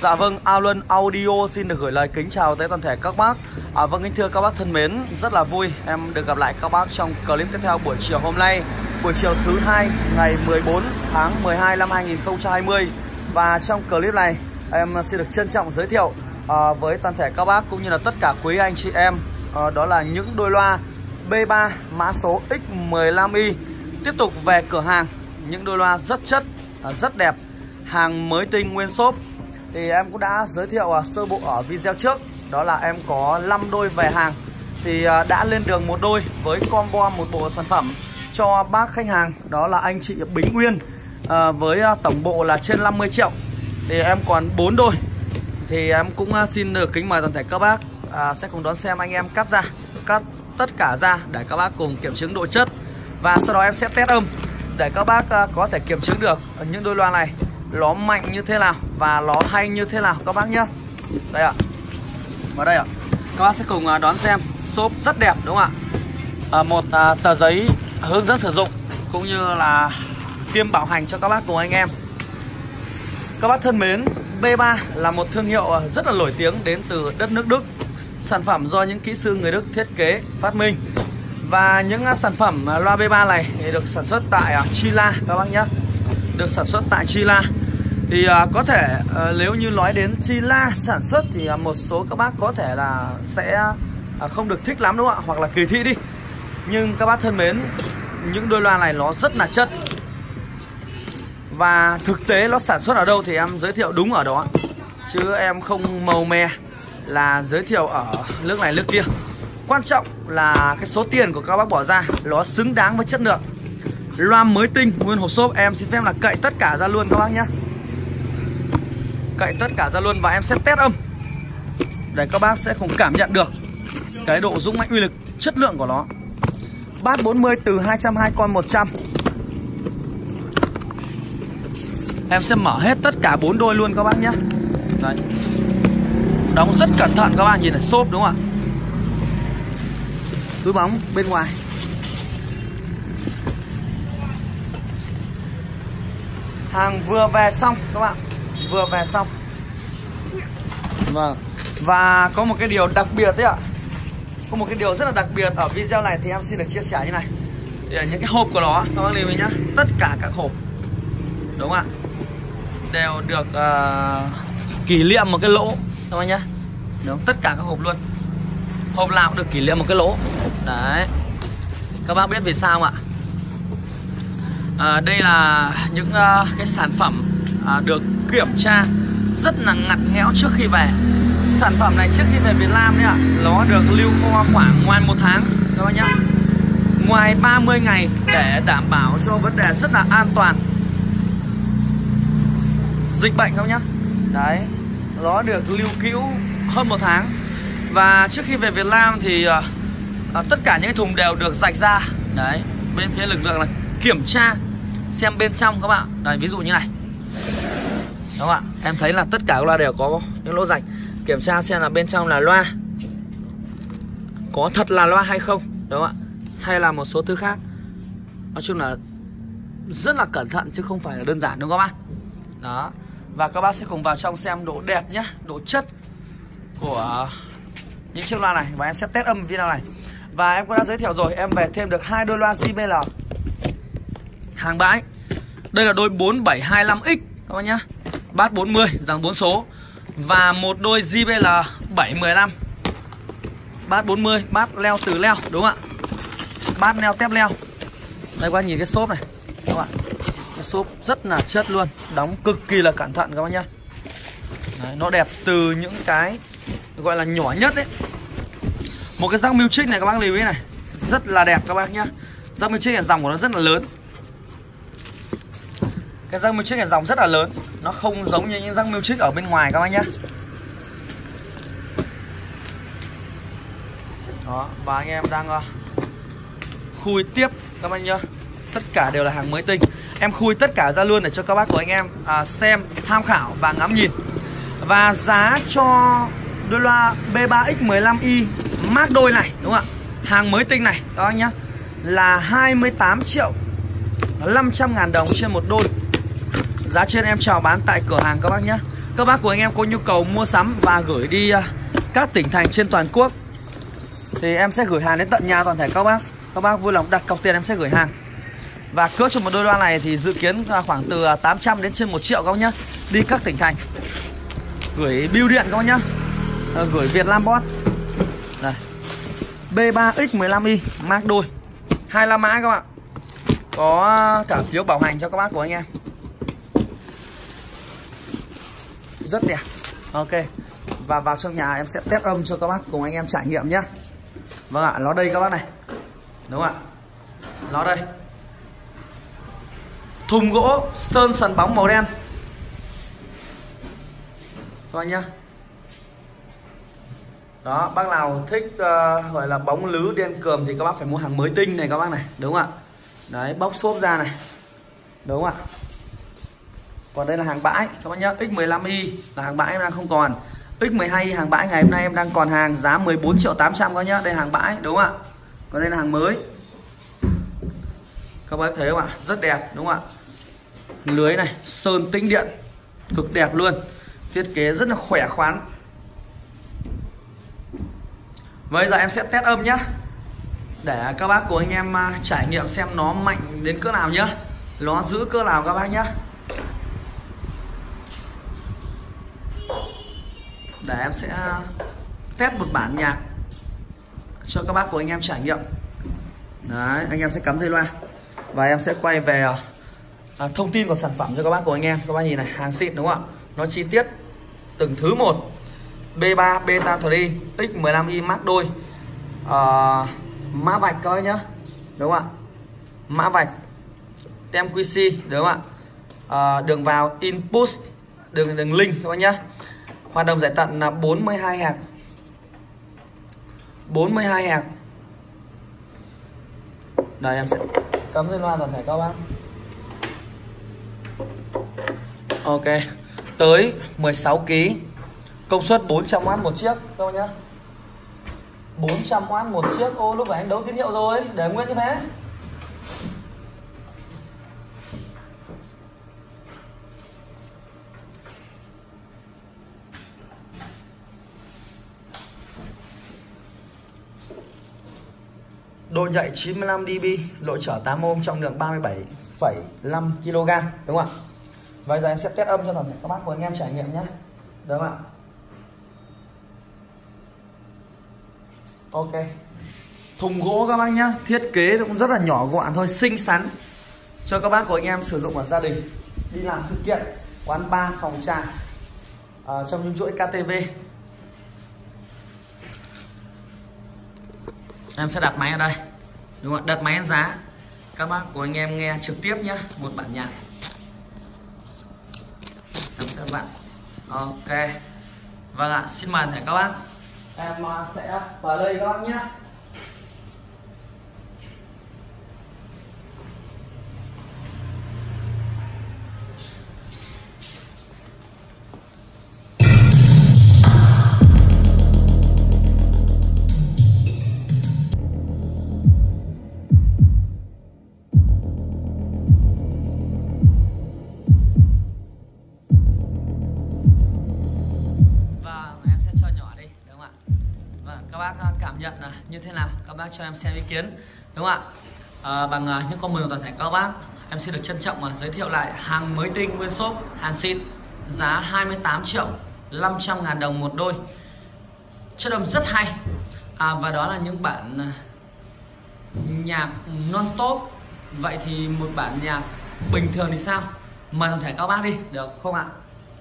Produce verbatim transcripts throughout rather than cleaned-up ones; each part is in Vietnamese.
Dạ vâng, A Luân Audio xin được gửi lời kính chào tới toàn thể các bác. À, vâng, kính thưa các bác thân mến, rất là vui em được gặp lại các bác trong clip tiếp theo buổi chiều hôm nay, buổi chiều thứ hai ngày mười bốn tháng mười hai năm hai nghìn không trăm hai mươi. Và trong clip này em xin được trân trọng giới thiệu à, với toàn thể các bác cũng như là tất cả quý anh chị em, à, đó là những đôi loa B ba mã số X mười lăm Y tiếp tục về cửa hàng. Những đôi loa rất chất, à, rất đẹp, hàng mới tinh nguyên xốp. Thì em cũng đã giới thiệu uh, sơ bộ ở video trước, đó là em có năm đôi về hàng. Thì uh, đã lên đường một đôi với combo một bộ sản phẩm cho bác khách hàng, đó là anh chị Bính Nguyên, uh, với uh, tổng bộ là trên năm mươi triệu. Thì em còn bốn đôi. Thì em cũng uh, xin được kính mời toàn thể các bác uh, sẽ cùng đón xem anh em cắt ra, cắt tất cả ra để các bác cùng kiểm chứng độ chất. Và sau đó em sẽ test âm để các bác uh, có thể kiểm chứng được những đôi loa này nó mạnh như thế nào và nó hay như thế nào các bác nhé. Đây ạ, vào đây ạ, các bác sẽ cùng đón xem. Xốp rất đẹp đúng không ạ? À, một à, tờ giấy hướng dẫn sử dụng cũng như là kiêm bảo hành cho các bác cùng anh em. Các bác thân mến, B ba là một thương hiệu rất là nổi tiếng đến từ đất nước Đức. Sản phẩm do những kỹ sư người Đức thiết kế, phát minh. Và những sản phẩm loa B ba này thì được sản xuất tại Chile các bác nhé. Được sản xuất tại Chile. Thì uh, có thể uh, nếu như nói đến Chile sản xuất thì uh, một số các bác có thể là sẽ uh, không được thích lắm đúng không ạ? Hoặc là kỳ thị đi. Nhưng các bác thân mến, những đôi loa này nó rất là chất. Và thực tế nó sản xuất ở đâu thì em giới thiệu đúng ở đó. Chứ em không màu mè là giới thiệu ở nước này nước kia. Quan trọng là cái số tiền của các bác bỏ ra nó xứng đáng với chất lượng. Loa mới tinh, nguyên hộp xốp, em xin phép là cậy tất cả ra luôn các bác nhé. Cậy tất cả ra luôn và em sẽ test âm để các bác sẽ cùng cảm nhận được cái độ dũng mãnh, uy lực, chất lượng của nó. Bass bốn mươi từ hai trăm hai mươi con một trăm. Em sẽ mở hết tất cả bốn đôi luôn các bác nhé. Đấy. Đóng rất cẩn thận các bác nhìn này, xốp đúng không ạ? Túi bóng bên ngoài. Hàng vừa về xong các bạn, vừa về xong. Vâng. Và có một cái điều đặc biệt đấy ạ. Có một cái điều rất là đặc biệt ở video này thì em xin được chia sẻ như này. Thì những cái hộp của nó các bác lưu ý nhá, tất cả các hộp đúng không ạ, đều được uh, kỷ niệm một cái lỗ các bác nhá. Đúng, tất cả các hộp luôn. Hộp nào cũng được kỷ niệm một cái lỗ. Đấy. Các bác biết vì sao không ạ? À, đây là những uh, cái sản phẩm uh, được kiểm tra rất là ngặt nghẽo trước khi về. Sản phẩm này trước khi về Việt Nam đấy ạ, nó được lưu kho khoảng ngoài một tháng các bác nhá, ngoài ba mươi ngày để đảm bảo cho vấn đề rất là an toàn dịch bệnh các bác nhá. Đấy, nó được lưu cữu hơn một tháng. Và trước khi về Việt Nam thì uh, uh, tất cả những cái thùng đều được rạch ra. Đấy, bên phía lực lượng là kiểm tra xem bên trong các bạn. Đây, ví dụ như này. Đúng không ạ? Em thấy là tất cả các loa đều có những lỗ rạch. Kiểm tra xem là bên trong là loa có thật là loa hay không. Đúng không ạ? Hay là một số thứ khác. Nói chung là rất là cẩn thận chứ không phải là đơn giản đúng không các bác? Đó. Và các bác sẽ cùng vào trong xem độ đẹp nhá, độ chất của những chiếc loa này. Và em sẽ test âm video này. Và em cũng đã giới thiệu rồi, em về thêm được hai đôi loa J B L hàng bãi. Đây là đôi bốn bảy hai lăm X các bác nhá. Bass bốn mươi, dòng bốn số. Và một đôi J B L bảy mười lăm. Bass bốn mươi, bass leo từ leo đúng không ạ? Bass leo tép leo. Đây các bác nhìn cái xốp này các bạn. Cái xốp rất là chất luôn, đóng cực kỳ là cẩn thận các bác nhá. Đấy, nó đẹp từ những cái gọi là nhỏ nhất ấy. Một cái răng Music này các bác lưu ý này, rất là đẹp các bác nhá. Răng Music này dòng của nó rất là lớn. Cái răng Music này dòng rất là lớn. Nó không giống như những răng Music ở bên ngoài các bác nhá. Đó, và anh em đang uh, khui tiếp các bác nhá. Tất cả đều là hàng mới tinh. Em khui tất cả ra luôn để cho các bác của anh em uh, xem, tham khảo và ngắm nhìn. Và giá cho đôi loa B ba X mười lăm Y mác đôi này đúng không ạ? Hàng mới tinh này các bác nhá, là hai mươi tám triệu năm trăm ngàn đồng trên một đôi. Giá trên em chào bán tại cửa hàng các bác nhé. các bác của anh em có nhu cầu mua sắm và gửi đi các tỉnh thành trên toàn quốc thì em sẽ gửi hàng đến tận nhà toàn thể các bác. Các bác vui lòng đặt cọc tiền em sẽ gửi hàng. Và cước cho một đôi loa này thì dự kiến khoảng từ tám trăm đến trên một triệu các bác nhá. Đi các tỉnh thành. Gửi bưu điện các bác nhá. Gửi Việt Nam Boss. Đây. B ba X mười lăm i Mark đôi. hai la mã các bạn. Có cả phiếu bảo hành cho các bác của anh em. Rất đẹp. Ok. Và vào trong nhà em sẽ test âm cho các bác cùng anh em trải nghiệm nhé. Vâng ạ, nó đây các bác này. Đúng không ạ? Nó đây. Thùng gỗ sơn sần bóng màu đen. Các bác nhá. Đó, bác nào thích uh, gọi là bóng lứ đen cườm thì các bác phải mua hàng mới tinh này các bác này. Đúng không ạ? Đấy, bóc xốp ra này. Đúng không ạ? Còn đây là hàng bãi các bác nhá. X mười lăm i là hàng bãi em đang không còn. X mười hai i hàng bãi ngày hôm nay em đang còn hàng giá mười bốn triệu tám trăm các nhá. Đây là hàng bãi đúng không ạ? Còn đây là hàng mới. Các bác thấy không ạ? Rất đẹp đúng không ạ? Lưới này, sơn tĩnh điện cực đẹp luôn. Thiết kế rất là khỏe khoắn. Bây giờ em sẽ test âm nhá. Để các bác của anh em trải nghiệm xem nó mạnh đến cỡ nào nhá. Nó giữ cỡ nào các bác nhá. Để em sẽ test một bản nhạc cho các bác của anh em trải nghiệm. Đấy, anh em sẽ cắm dây loa. Và em sẽ quay về à, thông tin của sản phẩm cho các bác của anh em. Các bác nhìn này, hàng xịn đúng không ạ? Nó chi tiết từng thứ một. B ba Beta ba X mười lăm i Mark đôi. à, Mã vạch các bác nhá. Đúng không ạ? Mã vạch tem quy xê đúng không ạ? à, Đường vào input, đường đường link các bác nhá. Hoạt động giải tận là bốn mươi hai héc. bốn mươi hai héc. Đây em sẽ cắm dây loa toàn thể các bác. Ok. Tới mười sáu ki lô gam. Công suất bốn trăm oát một chiếc các bác nhá. bốn trăm oát một chiếc. Ô lúc nãy anh đấu tín hiệu rồi, để nguyên như thế. Độ nhạy chín mươi lăm dB, độ trở tám ôm, trọng lượng ba mươi bảy phẩy năm ki lô gam đúng không ạ? Bây giờ em sẽ test âm cho toàn thể các bác của anh em trải nghiệm nhé. Đúng không ạ? Ok. Thùng gỗ các bác nhá, thiết kế cũng rất là nhỏ gọn thôi, xinh xắn cho các bác của anh em sử dụng ở gia đình, đi làm sự kiện, quán bar, phòng trà, à, trong những chuỗi ca tê vê. Em sẽ đặt máy ở đây. Đúng không ạ? Đặt máy lên giá. Các bác của anh em nghe trực tiếp nhé, một bản nhạc. Em sẽ bạn. Ok. Vâng ạ, xin mời thầy các bác. Em sẽ vào đây các bác nhé. Các bác cảm nhận là như thế nào, các bác cho em xem ý kiến đúng không ạ? À, bằng uh, những comment của toàn thể các bác, em xin được trân trọng uh, giới thiệu lại hàng mới tinh nguyên shop, hàng xịn, giá hai mươi tám triệu năm trăm ngàn đồng một đôi, chất âm rất hay. À, và đó là những bản uh, nhạc non top. Vậy thì một bản nhạc bình thường thì sao? Mời toàn thể các bác đi, được không ạ?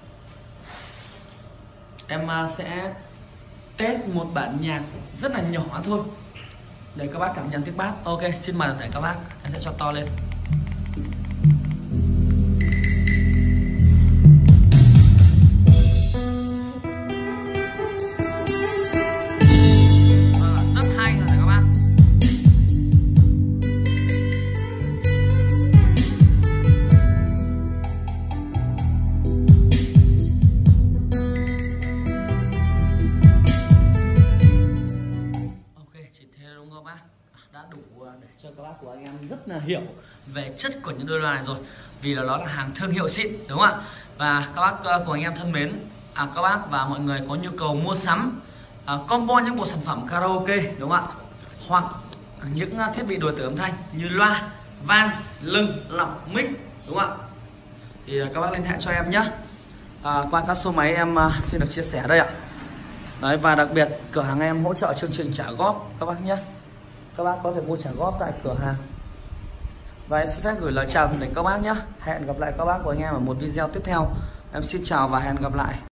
Em uh, sẽ test một bản nhạc rất là nhỏ thôi để các bác cảm nhận tiếng bass. Ok, xin mời toàn thể các bác. Em sẽ cho to lên. À, rất hay rồi các bác. Đã đủ để cho các bác của anh em rất là hiểu về chất của những đôi loa này rồi, vì là nó là hàng thương hiệu xịn đúng không ạ? Và các bác uh, của anh em thân mến, à, các bác và mọi người có nhu cầu mua sắm uh, combo những bộ sản phẩm karaoke đúng không ạ, hoặc những uh, thiết bị đổi tử âm thanh như loa, van, lưng, lọc, mic đúng không ạ, thì uh, các bác liên hệ cho em nhé. À, qua các số máy em uh, xin được chia sẻ đây ạ. Đấy, và đặc biệt cửa hàng em hỗ trợ chương trình trả góp các bác nhé. Các bác có thể mua trả góp tại cửa hàng. Và em xin phép gửi lời chào đến các bác nhé. Hẹn gặp lại các bác của anh em ở một video tiếp theo. Em xin chào và hẹn gặp lại.